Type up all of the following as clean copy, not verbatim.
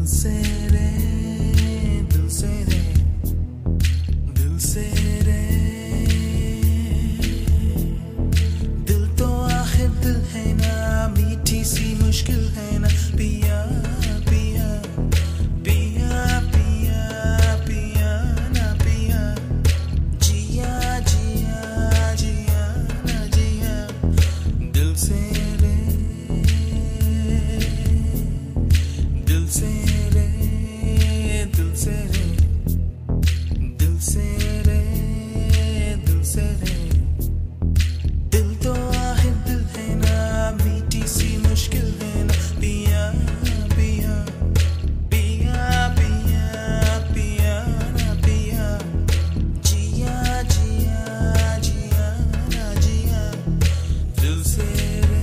से रे, दिल से रे, दिल से रे, दिल तो आखिर दिल है ना, मीठी सी मुश्किल है ना, पिया पिया पिया पिया पिया ना पिया, जिया जिया जिया ना जिया, दिल से रे, दिल से रे, दिल से रे, दिल से रे, दिल से रे, दिल तो आखिर दिल है ना, मीठी सी मुश्किल है ना, पिया पिया पिया पिया पिया ना पिया, जिया जिया जिया ना जिया, दिल से रे।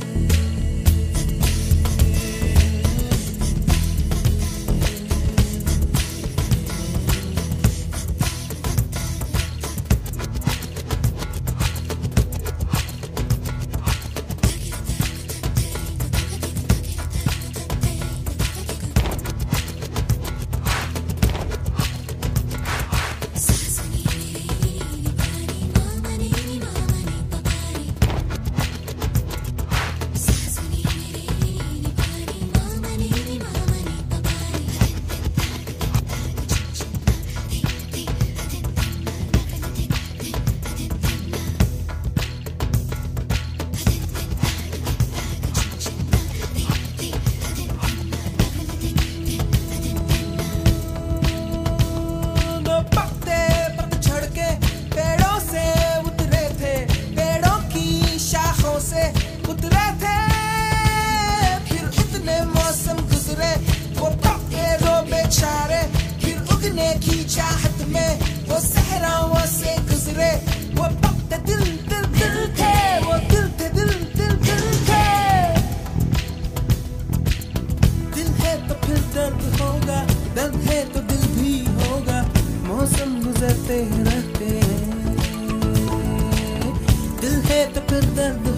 उतरे थे, फिर इतने मौसम गुजरे, वो पक्के दो बेचारे, फिर उगने की चाहत में वो सहराओं से गुजरे, वो पक्के दिल दिल दिल थे, वो दिल थे दिल दिल दिल थे, दिल है तो फिर दर्द होगा, दर्द है तो दिल भी होगा, मौसम गुजरते रहते हैं, दिल है तो फिर दर्द